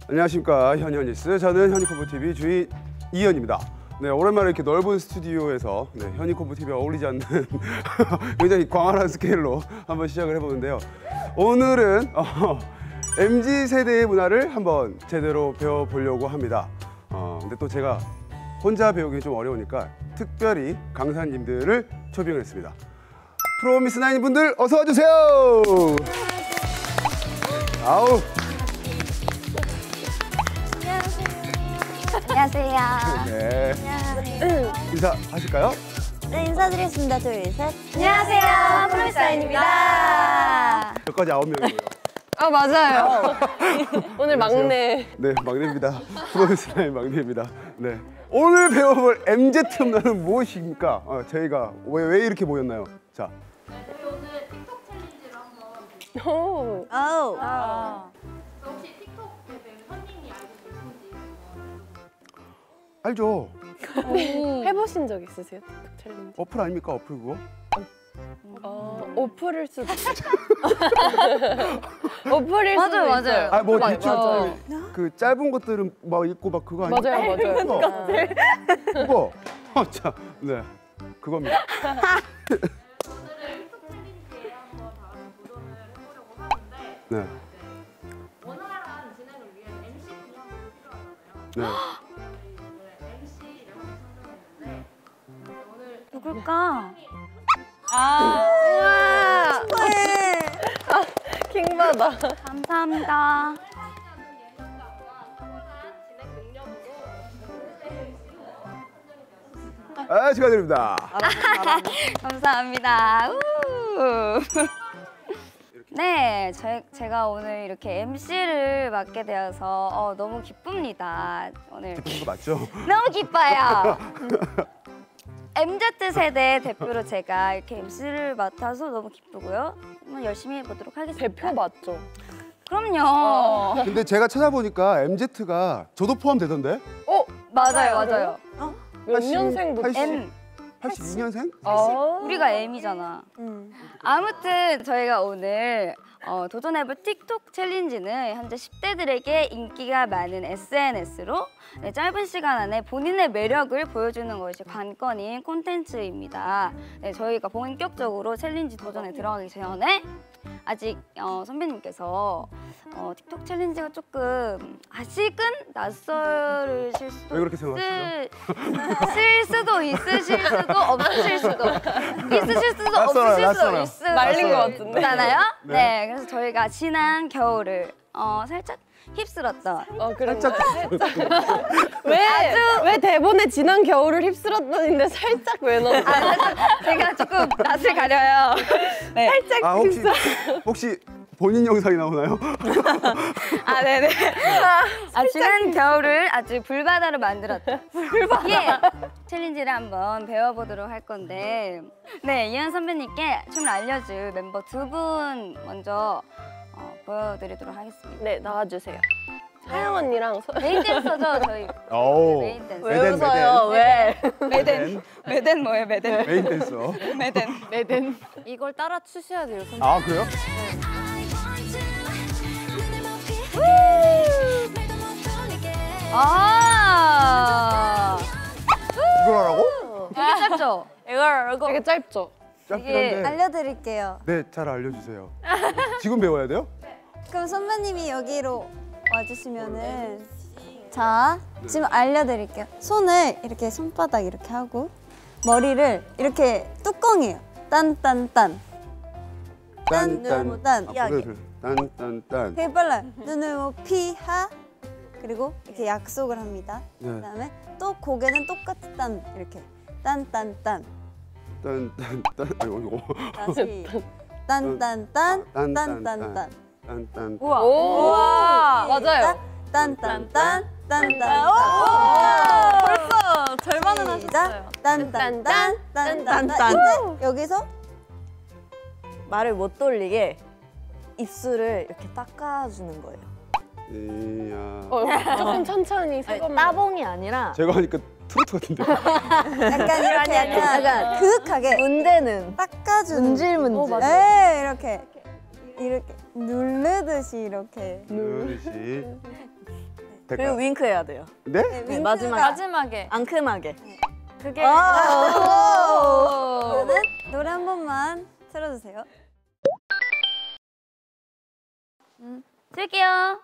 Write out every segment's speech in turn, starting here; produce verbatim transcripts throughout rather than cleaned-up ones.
안녕하십니까, 현현이스. 저는 현이코브티비 주인 이현입니다. 네, 오랜만에 이렇게 넓은 스튜디오에서 네, 현이코브티비와 어울리지 않는 굉장히 광활한 스케일로 한번 시작을 해보는데요. 오늘은 어, 엠지 세대의 문화를 한번 제대로 배워보려고 합니다. 어, 근데 또 제가 혼자 배우기 좀 어려우니까 특별히 강사님들을 초빙을 했습니다. 프로미스 나인 분들 어서 와주세요. 아우. 안녕하세요. 네. 안녕하세요. 인사하실까요? 네, 인사드리겠습니다. 둘, 셋. 안녕하세요. 프로미스 나인입니다. 여기까지 아홉 명이고요. 아, 맞아요. 오늘 막내. 네, 막내입니다. 프로미스 나인 막내입니다. 네. 오늘 배워볼 엠지 문화는 무엇입니까? 어, 저희가 왜, 왜 이렇게 모였나요? 자. 저희 오늘 틱톡 챌린지를 한번. 오. 오. 아. 혹시 틱톡에 대해 선님이 알고 계신지? 알죠? 해보신 적 있으세요? 틱톡 챌린지? 어플 아닙니까? 어플 그거? 어, 오플일 수도 있어요. 오플일 맞아요, 수도 맞아요. 있어요. 아, 뭐 맞- 대충 맞아요. 그 짧은 것들은 막 있고 막 그거 아니에요? 맞아요, 맞아요. 그거? 어, 자, 네, 그겁니다. 오늘은 틱톡 챌린지에 한번 다 같이 도전을 해보려고 하는데 네, 원활한 진행을 위해 엠씨분이 한 분 필요하잖아요. 네. 저희 오늘 엠씨를 선정했는데 오늘 누굴까? 아, 축하해. 킹받아. 감사합니다. 하시는 예능감과 타고난 진행 능력으로 엠씨로 선정이 되었습니다. 아, 축하드립니다. 감사합니다. 우. 네, 제, 제가 오늘 이렇게 엠씨를 맡게 되어서 어, 너무 기쁩니다. 오늘 기쁜 거 맞죠? 너무 기뻐요. 엠지 세대 대표로 제가 이렇게 엠씨를 맡아서 너무 기쁘고요. 한번 열심히 해보도록 하겠습니다. 대표 맞죠? 그럼요. 근데 제가 찾아보니까 엠지가 저도 포함되던데? 어? 맞아요, 맞아요. 몇 팔십, 년생부터? 팔십. M. 팔십이 년생? 아. 우리가 M이잖아. 아무튼 저희가 오늘 어, 도전해볼 틱톡 챌린지는 현재 십 대들에게 인기가 많은 에스엔에스로 네, 짧은 시간 안에 본인의 매력을 보여주는 것이 관건인 콘텐츠입니다. 네, 저희가 본격적으로 챌린지 도전에 들어가기 전에 아직 어, 선배님께서 어, 틱톡 챌린지가 조금 아직은 낯설으실 수도 왜 그렇게 생각하시죠? 있을 수도 있으실 수도 없으실 수도 있으실 수도 낯설어요, 없으실 낯설어요. 수도 있을 말린 것 같은데. 있잖아요. 네. 네. 그래서 저희가 지난 겨울을 어, 살짝 휩쓸었던 어, 그런 살짝. 왜, 왜 대본에 지난 겨울을 휩쓸었던인데 살짝 왜 넣었어? 아, 살짝 제가 조금 낯을 가려요. 네. 살짝 아, 혹시 혹시 본인 영상이 나오나요? 아, 네네. 아, 지난 겨울을 아주 불바다로 만들었다. 불바다. 예. 챌린지를 한번 배워보도록 할 건데, 네, 이현 선배님께 춤을 알려줄 멤버 두 분 먼저 어, 보여드리도록 하겠습니다. 네, 나와주세요. 하영 언니랑 서... 메인 댄서죠, 저희. 오. 메인 댄서. 왜 웃어요? 왜? 메덴. 메덴 뭐예요, 메덴? 메인 댄서. 메덴. 네든. 이걸 따라 추셔야 돼요, 선생님. 아, 그래요? 아, 이걸 하라고? 되게 짧죠? 이걸 이거 되게 짧죠? 짧긴 이게 한데. 알려드릴게요. 네, 잘 알려주세요. 지금 배워야 돼요? 그럼 선배님이 여기로 와주시면은 자, 지금 알려드릴게요. 손을 이렇게 손바닥 이렇게 하고 머리를 이렇게 뚜껑이에요. 딴딴딴. 딴딴. 딴. 아, 그래, 그래. 딴딴딴. 되게 빨라요. 눈을 뭐 피하 그리고 이렇게 약속을 합니다. 네. 그다음에 또 고개는 똑같이 딴 이렇게 딴딴딴. 딴딴딴. 아이고, 이거. 다시 딴딴딴 딴딴딴. 딴딴. 우와. 우와. 맞아요. 딴딴딴 딴딴딴. 벌써 절반은 시작. 하셨어요. 딴딴딴 딴딴딴. 딴딴. 이제 여기서 말을 못 돌리게 입술을 이렇게 닦아주는 거예요. 이야. 어, 조금 천천히 세 아니, 번만. 따봉이 아니라 제가 하니까 트로트 같은데. 약간 이렇게 약간 약간 그윽하게 문대는 닦아주는. 문질 문질. 어, 네, 이렇게 이렇게 누르듯이 이렇게. 누르시. 될까요? 그리고 윙크 해야 돼요. 네? 네, 마지막 마지막에. 앙큼하게. 그게 그러면 노래 한 번만 틀어주세요. 쓸게요.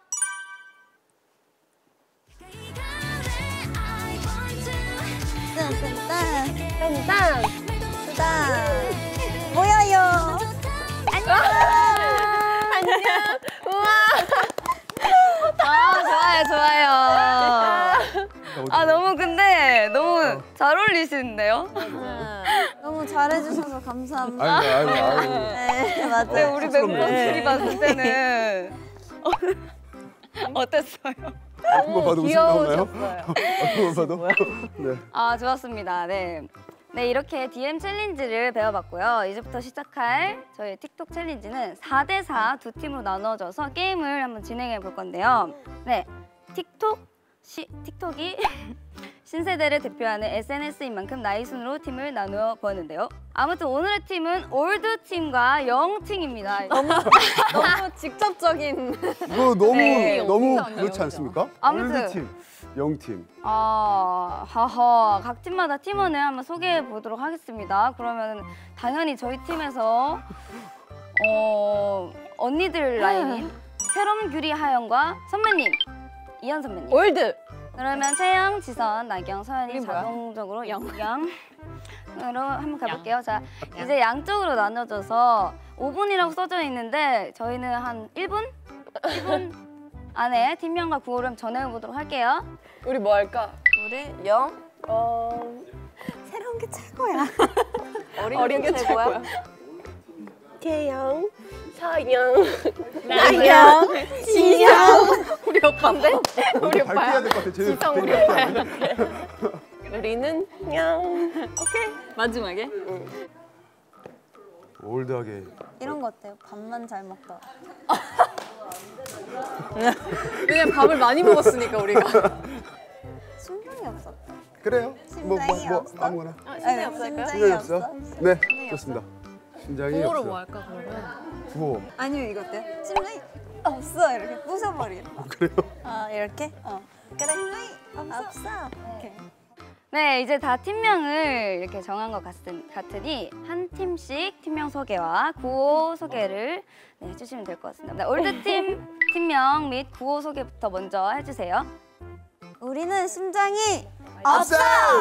딴딴딴 딴딴. 딴 모여요. 아 좋아요 좋아요. 아 너무 근데 너무 잘 어울리시는데요? 너무 잘해주셔서 감사합니다. 아이고 아이고 아이고. 네 네, 맞아요. 우리 쑥스럽네요, 멤버들이 진짜. 봤을 때는 어땠어요? 한번 봐도 웃음 나오나요? 귀여우셨어요. 한번 봐도. 네. 아 좋았습니다. 네. 네 이렇게 디엠 챌린지를 배워봤고요. 이제부터 시작할 저희 틱톡 챌린지는 사 대 사 두 팀으로 나눠져서 게임을 한번 진행해 볼 건데요. 네, 틱톡 시, 틱톡이 신세대를 대표하는 에스엔에스인 만큼 나이 순으로 팀을 나누어 보았는데요. 아무튼 오늘의 팀은 올드 팀과 영 팀입니다. 너무 직접적인. 이거 너무 네, 너무 영팀 아니에요, 그렇지 않습니까? 아무튼. 올드 팀, 영 팀. 아, 하하. 각 팀마다 팀원을 한번 소개해 보도록 하겠습니다. 그러면 당연히 저희 팀에서 어, 언니들 라인인 새롬, 규리, 하영과 선배님, 이현 선배님. 올드. 그러면 채영, 지선, 나경, 서연이 이게 뭐야? 자동적으로 영. 으로 한번 가볼게요. 자, 이제 양쪽으로 나눠져서 오 분이라고 써져 있는데 저희는 한 일 분? 일 분 안에 팀명과 구호를 전해보도록 할게요. 우리 뭐 할까? 우리 영. 어. 새로운 게 최고야. 어린, 어린 게 게 최고야. 태영, 서영, 나경, 지영. 우리 오빠인데? 우리 밝혀야 될 것 같아. 쟤네 지성 우리 되게 오빠야. 밝혀. 우리는 냥. 마지막에? 올드하게. 이런 거 어때요? 밥만 잘 먹다. 왜냐면 밥을 많이 먹었으니까 우리가. 심장이 없었다. 그래요? 뭐 뭐 심장이 뭐 없어? 아무거나. 아니, 없을까요? 심장이 없어? 네, 좋습니다. 심장이 구호로 없어. 뭐 할까 그러면? 구호. 아니요 이거 어때요? 심장이 없어 이렇게 부숴버리는. 그래요? 아 이렇게? 어. 그래. 심장이 없어. 이렇게. 네, 이제 다 팀명을 이렇게 정한 것 같은, 같으니 한 팀씩 팀명 소개와 구호 소개를 네, 해주시면 될 것 같습니다. 네, 올드팀 팀명 및 구호 소개부터 먼저 해주세요. 우리는 심장이 없어!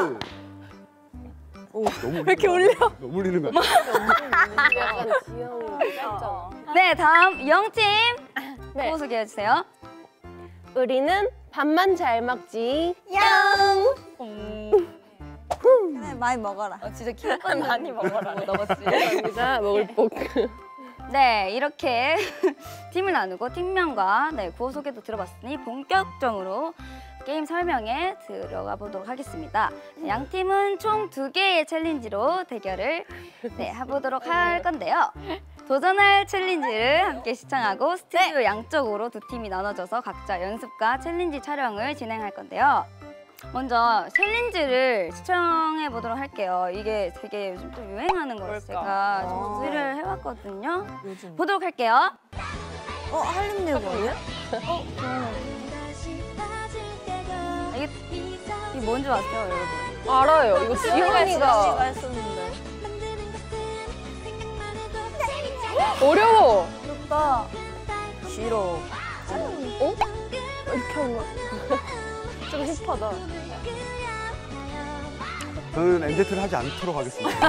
오, 너무 왜 이렇게 울려? 너무 울리는 거 같아. 약간 지영이 짧잖아. 네, 다음 영팀 네. 구호 소개해주세요. 우리는 밥만 잘 먹지. 양. 음, 그래 많이 먹어라. 어, 진짜 기억나. 많이 먹어라. 먹었지. 감사합니다. 먹을 복. 네, 이렇게 팀을 나누고 팀명과 네, 구호 소개도 들어봤으니 본격적으로 게임 설명에 들어가 보도록 하겠습니다. 네, 양 팀은 총 두 개의 챌린지로 대결을 네, 해보도록 할 건데요. 도전할 챌린지를 함께 시청하고 스튜디오 양쪽으로 두 팀이 나눠져서 각자 연습과 챌린지 촬영을 진행할 건데요. 먼저 챌린지를 시청해 보도록 할게요. 이게 되게 요즘 또 유행하는 거라서 제가 좀 준비를 해왔거든요. 요즘. 보도록 할게요. 어 한림대고 아니야? 이게, 이게 뭔지 아세요, 여러분? 알아요. 이거 지영이가 지영이가 했었는데. 어려워. 어렵다. 길어. 어? 이렇게 한 거야? 좀 힙하다. 저는 엠제트를 하지 않도록 하겠습니다.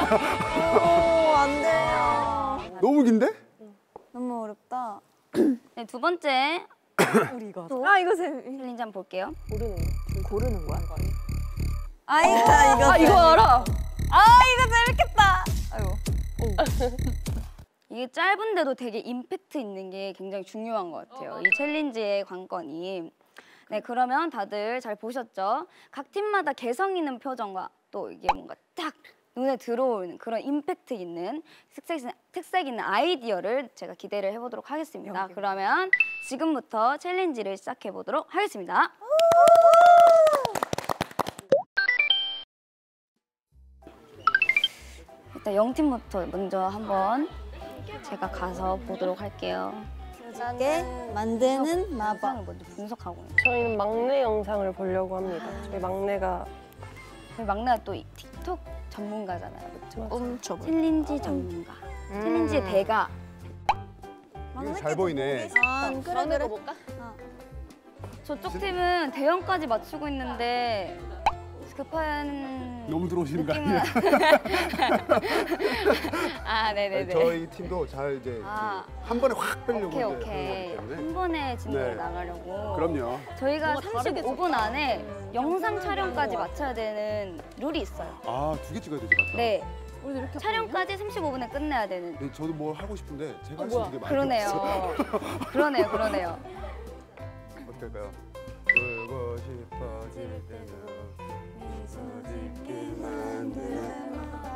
오안 돼요. 너무 긴데? 너무 어렵다. 네, 두 번째 우리가 아 이거 재미. 챌린지 한번 볼게요. 모르는 거. 고르는 거야? 아 이거 이거. 아 이거 알아. 아 이거 재밌겠다. 아이고. 이게 짧은데도 되게 임팩트 있는 게 굉장히 중요한 것 같아요. 이 챌린지의 관건이. 네, 그러면 다들 잘 보셨죠? 각 팀마다 개성 있는 표정과 또 이게 뭔가 딱 눈에 들어오는 그런 임팩트 있는 특색, 특색 있는 아이디어를 제가 기대를 해보도록 하겠습니다. 그러면 지금부터 챌린지를 시작해 보도록 하겠습니다. 일단 영팀부터 먼저 한번 제가 가서 보도록 할게요. 미소짓게 만드는 마법. 영상을 먼저 분석하고 있는. 저희는 막내 영상을 보려고 합니다. 저희 막내가 저희 막내가 또 이 틱톡 전문가잖아요, 그렇죠? 엄청. 챌린지 전문가. 챌린지 대가. 잘 보이네. 아, 그래 그래. 볼까? 저쪽 팀은 대형까지 맞추고 있는데 급한 너무 들어오시는 거 느낌은 아니에요? 아, 네네네. 저희 팀도 잘 이제 아. 한 번에 확 빼려고 오케이 이제 오케이. 하는 거기 한 때문에. 번에 진도로 네. 나가려고. 그럼요. 저희가 삼십오 분 안에 영상 촬영까지 맞춰야 되는 룰이 있어요. 아, 두 개 찍어야 되지, 맞다. 네. 촬영까지 삼십오 분에 끝내야 되는. 네, 저도 뭘 하고 싶은데 제가 할 수 있는 게 많이 그러네요. 없어요. 그러네요, 그러네요. 어떨까요? 울고 싶어질 때면 미소짓게 만드는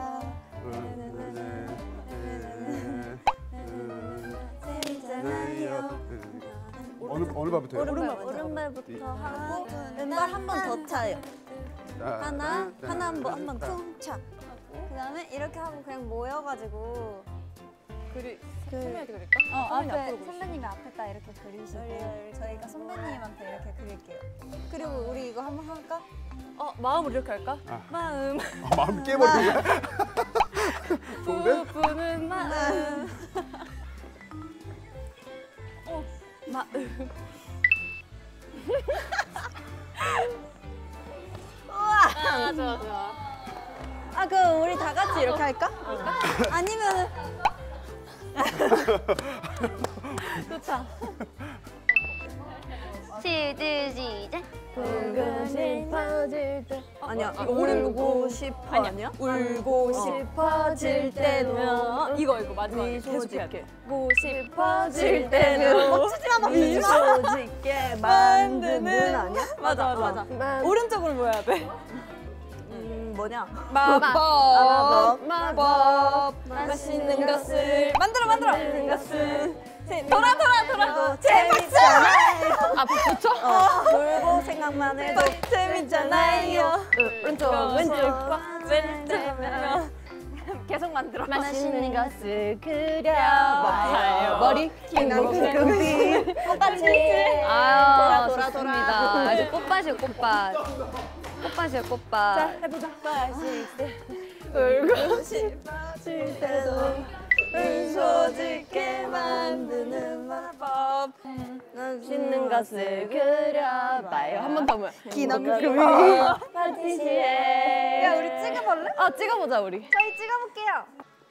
어느 어느 발부터요? 오른발 오른발부터 하고 왼발 한 번 더 차요. 하나 하나 한 번 한 번 쿵 차. 그다음에 이렇게 하고 그냥 모여가지고 그리 그 선배한테 그릴까? 어, 앞에 앞으로 그리시죠. 선배님이 앞에다 이렇게 그리시고 저희가 선배님한테 이렇게 그릴게요. 그리고 우리 이거 한번 할까? 어 마음을 이렇게 할까? 아. 마음. 아, 마음 깨버리는 거야? 좋은데? 부는 마음. 어 마음. 아 좋아 좋아. 아 그럼 우리 다 같이 이렇게 할까? 아니면은 좋다. 시즈 시작. 보고 싶어질 때 아니야 이거 울고 싶어 아니야? 울고 싶어질 때면 이거 이거 마지막에 계속 해야 돼. 울고 싶어질 때는 멈추지 마 멈추지 마. 미소짓게 만드는 아니야? 맞아 맞아. 만- 오른쪽으로 모여야 돼. 음 뭐냐? 마법 마법 맛있는 것을 만들어 만들어 맛있는 것을 돌아 돌아 돌아 재밌잖아요. 아 붙여? 놀고 생각만 해도 재밌잖아요. 왼쪽 왼쪽 왼쪽 왼쪽면 계속 만들어. 맛있는 것을 그려봐요. 머리 행복한 똑같이 아, 돌아, 돌아, 좋습니다. 돌아. 아주 꽃밭이에요, 꽃밭. 꽃밭이에요, 꽃밭. 해보자. 맛있게 울고 싶어질 때도 미소짓게 만드는 마법. 맛있는 것을 그려봐요. 한 번 더 뭐야? 기념품이 파티시에. 야 우리 찍어볼래? 아 찍어보자 우리. 저희 찍어볼게요.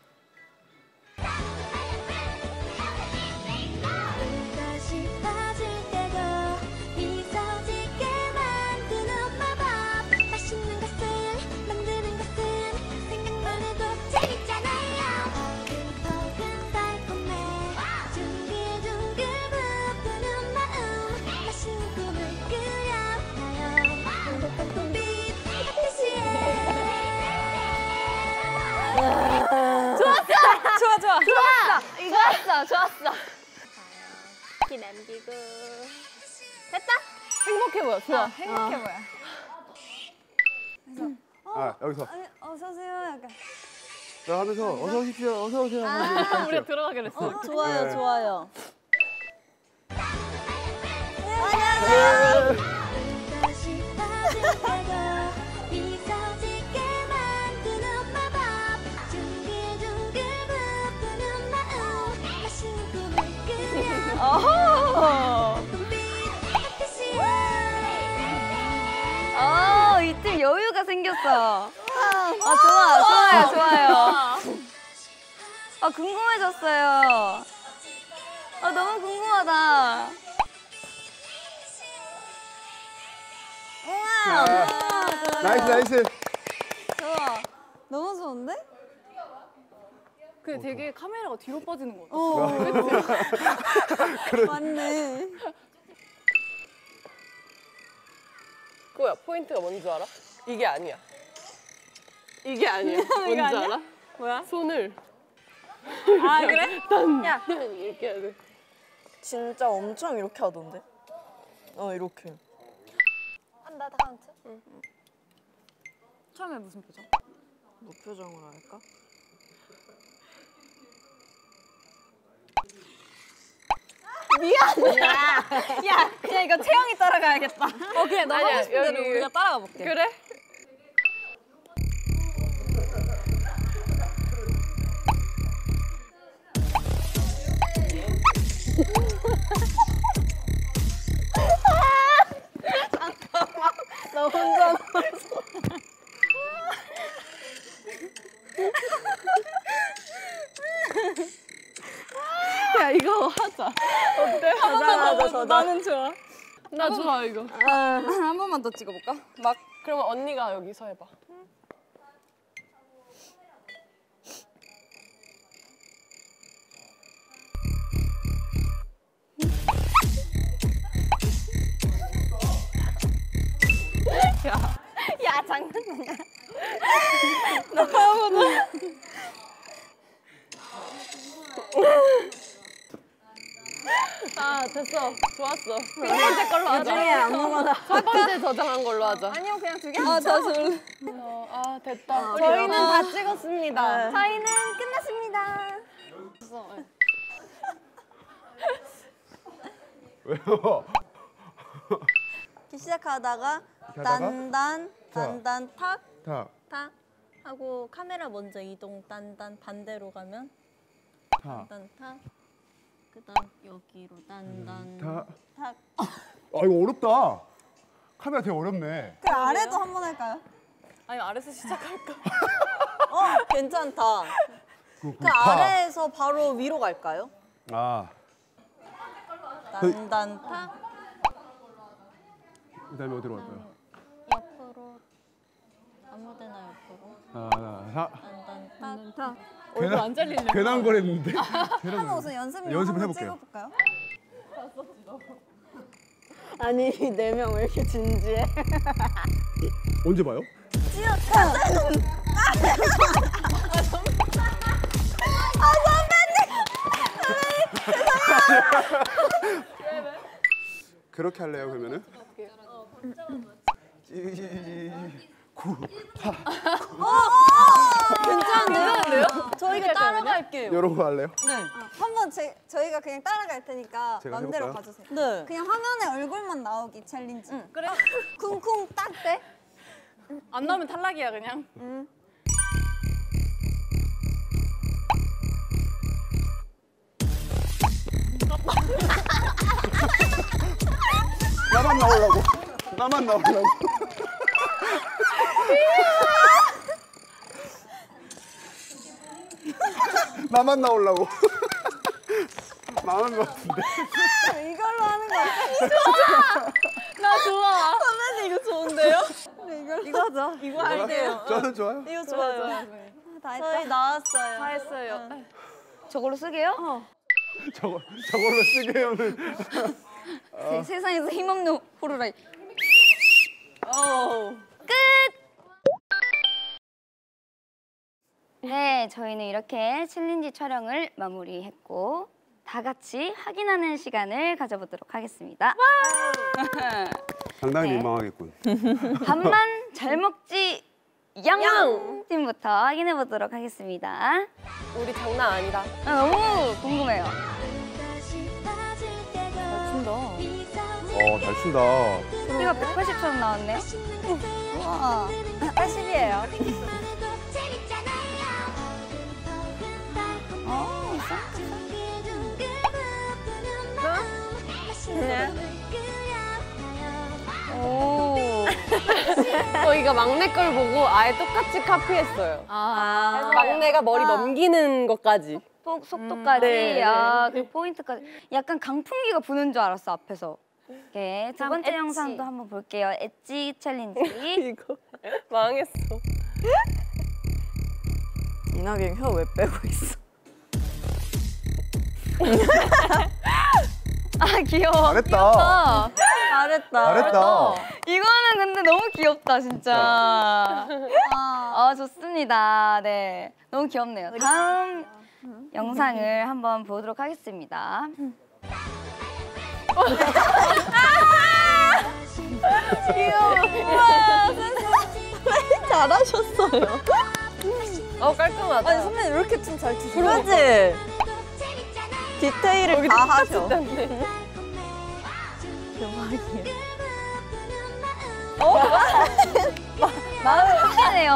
싶어질 때도 미소짓게 만드는 마법 맛있는 것을 만드는 것은 생각만 해도 재밌잖아요. 포근포근 달콤해 둥글둥글 부푸는 마음 맛있는 꿈을 꾸려봐요. 행복한 꿈빛 파티시에. 좋아 좋아. 좋았어, 좋았어. 기 남기고. 행복해 보여. 좋아. 행복해 보여. 아, 여기서 아니, 어서 오세요. 약간. 자, 하면서 어서 오십시오. 어서 오세요. 하면서 우리가 들어가기로 했어. 어, 좋아요 네. 좋아요. 울고 싶어질 때도 미소짓게 만드는 마법 둥글둥글 부푸는 마음 맛있는 꿈을 꾸려 꿈빛 파티시에. 어, 이쯤 여유가 생겼어. 아, 좋아, 좋아요, 좋아요. 아, 궁금해졌어요. 아, 너무 궁금하다. 자, 나이스 나이스. 좋아. 너무 좋은데? 그 되게 카메라가 뒤로 빠지는 거 같아. 어. 맞네. 그거야 포인트가 뭔지 알아? 이게 아니야. 이게 아니야. 뭔지 알아? 뭐야? 손을 아 그래? 야 이렇게 해야 돼. 진짜 엄청 이렇게 하던데? 어 이렇게. 한다 다 카운트. 처음에 무슨 표정? 뭐 표정을 할까? 야, 그냥 이거 채영이 따라가야겠다. 어, 그래, 너 아니야, 하고 싶은 대로 여기. 우리가 따라가 볼게. 그래? 너 혼자. 야, 이거 하자. 어때? 하자, 하자, 하자. 나는 좋아. 나 좋아, 이거. 한 번만 더 찍어볼까? 막, 그러면 언니가 여기서 해봐. 야, 장난이야. 아, 됐어. 좋았어. 첫 번째 걸로 하자. 중에 아무거나. 첫 번째 저장한 걸로 하자. 아니요, 그냥 두 개. 아, 다 줄래. 어, 아, 됐다. 저희는 다 찍었습니다. 저희는 끝났습니다. 왜요? 이렇게 시작하다가 하다가? 단단 자. 단단 탁 탁, 탁 하고 카메라 먼저 이동 단단 반대로 가면 탁, 단단 탁 그다음 여기로 단단 탁. 탁. 아 이거 어렵다. 카메라 되게 어렵네. 그 아래도 한번 할까요? 아니, 아래서 시작할까? 어 괜찮다. 그, 그 아래에서 바로 위로 갈까요? 아, 단단 탁 그다음에 어디로 갈까요? 옆으로 아무데나 옆으로 아, 하, 단단 탁. 얼굴 안 잘리려고. 괜한 거랬는데. 한번 우선 연습 연습을 한번 해볼게요. 찍어볼까요? 아니, 네 명 왜 이렇게 진지해? 언제 봐요? 그렇게 할래요 그러면은? 구, 파. 괜찮은데요? 저희가 따라갈게요. 이런 거 할래요? 한번 제, 저희가 그냥 따라갈 테니까 제가 맘대로 해볼까요? 봐주세요. 네. 그냥 화면에 얼굴만 나오기 챌린지. 그래. 쿵쿵 딱 때. 안 나오면 탈락이야, 그냥. 나만 나오려고. 나만 나오려고. 나만 나오려고. 망한 것 같은데. 이걸로 하는 거 같아. 나 좋아. 선배님 이거 좋은데요? 이거 이거 하자. 이거 할게요. 저는 좋아요. 이거 좋아요. 다 했다. 저희 나왔어요. 다 했어요. 저걸로 쓰게요? 저거 저걸로 쓰게요는. 세- 세상에서 힘없는 호루라기. 어. 네, 저희는 이렇게 챌린지 촬영을 마무리했고 다 같이 확인하는 시간을 가져보도록 하겠습니다. 상당히 네. 민망하겠군. 밥만 잘 먹지 양 팀부터 확인해 보도록 하겠습니다. 우리 장난 아니다. 아, 너무 궁금해요. 어, 잘 춘다. 키가 백팔십처럼 나왔네요. 우와. 팔십이에요. 오. 저희가 막내 걸 보고 아예 똑같이 카피했어요. 아. 막내가 머리 넘기는 것까지. 속- 속도까지, 네. 아, 그 포인트까지. 약간 강풍기가 부는 줄 알았어 앞에서. 오케이, 두 다음 번째 엣지. 영상도 한번 볼게요. 엣지 챌린지. 이거 망했어. 이낙연 혀 왜 빼고 있어? 아 귀여워. 잘했다. 잘했다. 잘했다. 이거는 근데 너무 귀엽다 진짜. 아 좋습니다. 네, 너무 귀엽네요. 다음 영상을 한번 보도록 하겠습니다. 잘하셨어요. 어 깔끔하다. 아니 선배님 왜 이렇게 춤 잘 추세요? 그러지? 디테일을 다 하셔. 대박이야. 마음이 바뀌네요.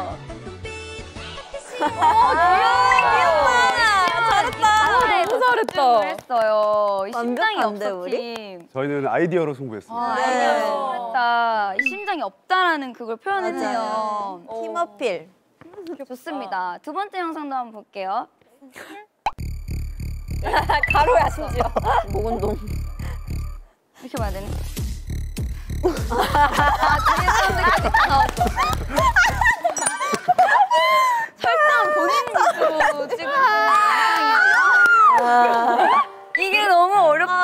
너무 잘했다. 했어요. 이 심장이 완벽한데, 없어 우리? 팀. 저희는 아이디어로 승부했습니다. 아, 네. 아이디어로 했다. 이 심장이 없다라는 그걸 표현했네요. 팀 어필. 좋습니다. 두 번째 영상도 한번 볼게요. 가로야 심지어. 목 운동. 이렇게 봐야 되네. 아, 뒤에 사람들까지 다 나왔어. 설탕 본인 도 찍은 이게 너무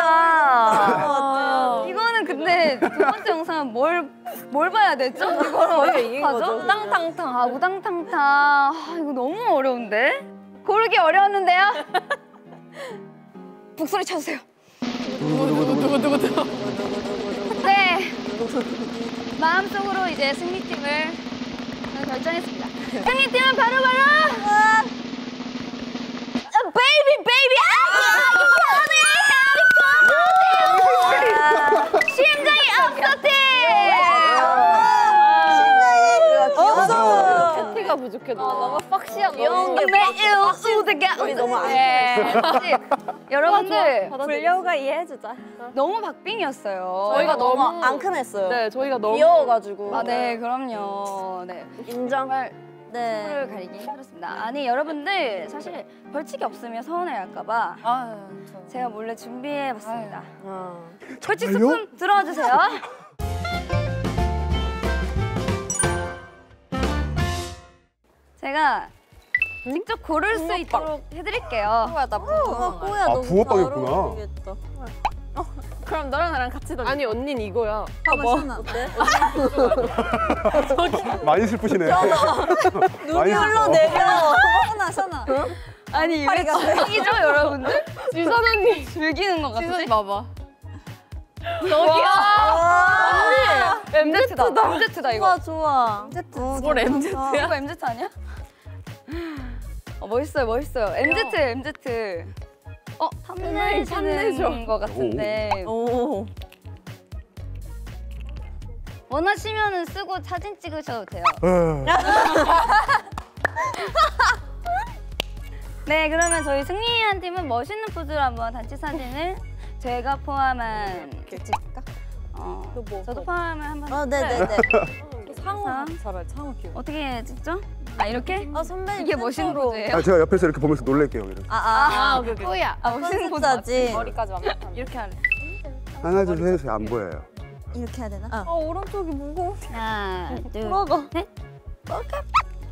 어렵다. 이거는 근데 두 번째 영상은 뭘, 뭘 봐야 되죠? 이걸 어떻게 하죠? 우당탕탕. 아, 우당탕탕. 아, 이거 너무 어려운데? 고르기 어려웠는데요? 북소리 쳐주세요. 네. 마음속으로 이제 승리팀을 저는 결정했습니다. 승리팀은 바로바로 베이비 베이비 심장이 없어 팀! 없어. 팬티가 부족해. 너무 팍시하고. 귀여운 게 우드가 우리 너무 안 여러분들 불려가 이해해주자. 너무 박빙이었어요. 저희가 너무 너무 앙큼했어요. 네, 저희가 너무 귀여워가지고. 아, 네, 그럼요. 네. 인정. 정말 네. 손을 가리기 힘들었습니다. 아니, 여러분들 사실 벌칙이 없으면 서운해할까봐 아, 제가 몰래 준비해봤습니다. 어. 벌칙 소품 들어와 주세요. 제가 직접 고를 수 있도록 해드릴게요. 뭐야 나 붕어빵. 뭐야, 아, 너무 붕어빵이었구나. 잘 어울리겠다. 그럼 너랑 나랑 같이 던져. 아니 언닌 이거야. 봐봐, 뭐? 어때? 많이 슬프시네. 눈이 흘러내려. 선아, 선아. 아니, 이게 즐기죠, 여러분들? 지선 언니. 즐기는 것 같아. 지선 봐봐. 와. 엠제트다. 엠제트다, 이거. 좋아, 좋아. 그걸 엠제트야? 이거 엠제트 아니야? 어, 멋있어요, 멋있어요. 엠제트, 엠제트. 어, 탐내시는 탐내죠. 것 같은데. 오. 원하시면은 쓰고 사진 찍으셔도 돼요. 네, 그러면 저희 승리한 팀은 멋있는 포즈로 한번 단체 사진을 제가 포함한 찍을까? 어, 뭐, 저도 뭐. 포함을 한번 어, 네네네. 상어 자. 잘할 상어 귀여워. 어떻게 찍죠? 아, 이렇게? 아, 선배님. 이게 멋있는 센터로. 포즈예요? 아, 제가 옆에서 이렇게 보면서 놀랄게요. 이렇게. 아, 아. 아, 오케이 오케이. 뭐야? 아, 멋있는 포즈 컨셉사진. 머리까지 완벽한. 이렇게 할래. 하나, 둘, 셋 해서 안 보여요. 이렇게 해야 되나? 어 오른쪽이 무거워. 하나, 둘, 먹어. 셋. 오케이.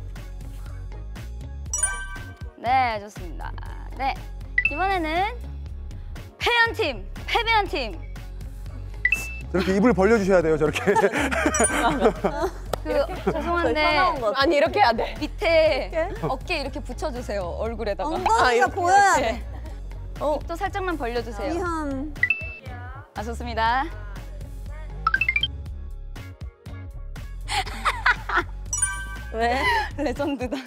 네, 좋습니다. 네, 이번에는 패한 팀, 패배한 팀. 저렇게 입을 벌려주셔야 돼요. 저렇게. 그 죄송한데 사나운 거. 아니 이렇게 해야 돼. 밑에 어깨 이렇게 붙여주세요. 얼굴에다가. 엉덩이가 보여야 돼. 입도 살짝만 벌려주세요. 이현. 아, 좋습니다. 왜? 레전드다.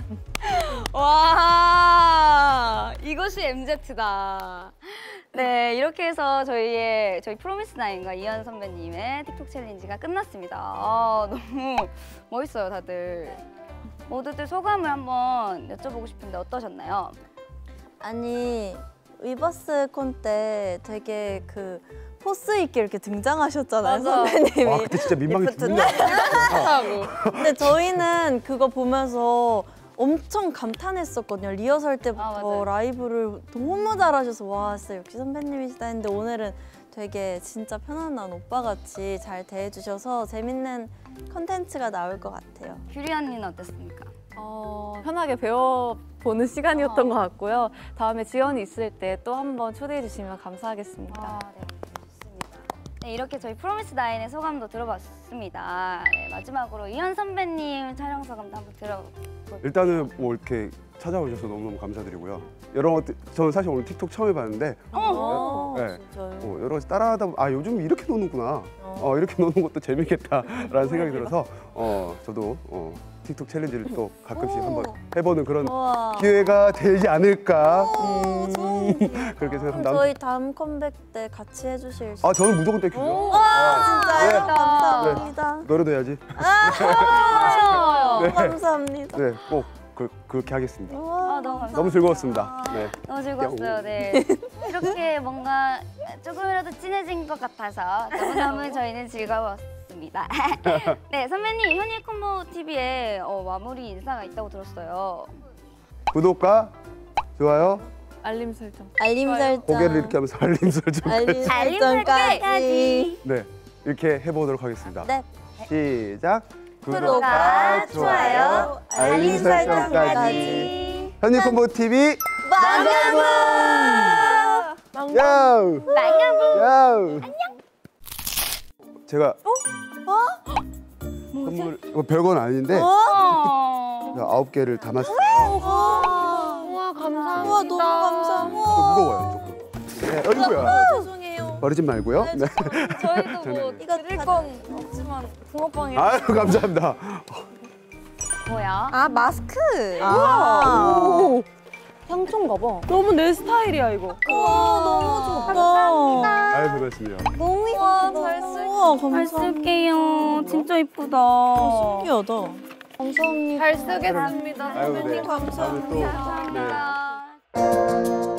와, 이것이 엠제트다. 네, 이렇게 해서 저희의 저희 프로미스나인과 이현 선배님의 틱톡 챌린지가 끝났습니다. 아, 너무 멋있어요, 다들. 모두들 소감을 한번 여쭤보고 싶은데 어떠셨나요? 아니, 위버스 콘 때 되게 그 포스 있게 이렇게 등장하셨잖아요, 맞아. 선배님이. 와, 그때 진짜 민망했습니다. 근데 저희는 그거 보면서 엄청 감탄했었거든요. 리허설 때부터 아, 맞아요. 라이브를 너무 잘하셔서 와, 진짜 역시 선배님이시다 했는데 오늘은 되게 진짜 편안한 오빠같이 잘 대해주셔서 재밌는 컨텐츠가 나올 것 같아요. 규리 언니는 어땠습니까? 어, 편하게 배워보는 시간이었던 것 같고요. 다음에 지연이 있을 때 또 한번 초대해 주시면 감사하겠습니다. 아, 네, 좋습니다. 네, 이렇게 저희 프로미스 나인의 소감도 들어봤습니다. 네, 마지막으로 이현 선배님 촬영 소감도 한번 들어볼게요. 일단은 뭐 이렇게 찾아오셔서 너무너무 감사드리고요. 여러 것들, 저는 사실 오늘 틱톡 처음 해봤는데 어, 네. 진짜요? 어, 여러 가지 따라하다 보면 아, 요즘 이렇게 노는구나. 어, 이렇게 노는 것도 재밌겠다라는 생각이 들어서 어, 저도 어, 틱톡 챌린지를 또 가끔씩 한번 해보는 그런 우와. 기회가 되지 않을까 오, 음, 좋은데. 그렇게 생각합니다. 저희 다음 컴백 때 같이 해주실 수 아 저는 무조건 땡큐죠. 와, 진짜요? 네. 감사합니다. 노래도 해야지. 아, 네. 감사합니다. 네, 꼭 그, 그렇게 하겠습니다. 와, 아, 너무 감사합니다. 너무 즐거웠습니다. 네. 너무 즐거웠어요. 네. 이렇게 뭔가 조금이라도 친해진 것 같아서 너무너무 저희는 즐거웠습니다. 네, 선배님 현이 콤보 티비에 어, 마무리 인사가 있다고 들었어요. 구독과 좋아요, 알림 설정. 알림 설정. 고개를 이렇게 하면서 알림 설정까지. 알림 알림 설정까지. 설정까지. 네, 이렇게 해보도록 하겠습니다. 네. 시작. 구독과 좋아요, 알림 설정까지. 현이 콤보 티비 만나보. 야우 만나보. 야우. 제가 선물 이거 별건 아닌데 어. 제가 아홉 개를 담았어요. 우와 감사합니다. 우와, 너무 감사합니다. 좀 무거워요 조금. 네, 어이구야. 죄송해요. 버리지 말고요. 네. 저희도 뭐 장난이에요. 이거 드릴 다- 건 없지만 붕어빵이 아유 감사합니다. 뭐야? 아, 마스크. 아. 상처인가 봐. 너무 내 스타일이야 이거. 우와, 너무 좋다. 아유 고맙습니다. 너무 이쁘다. 잘 쓸- 우와, 잘 감사합니다. 쓸게요. 진짜 이쁘다. 신기하다. 감사합니다. 잘 쓰겠습니다. 아유 네. 선배님. 다음에 또 네. 감사합니다.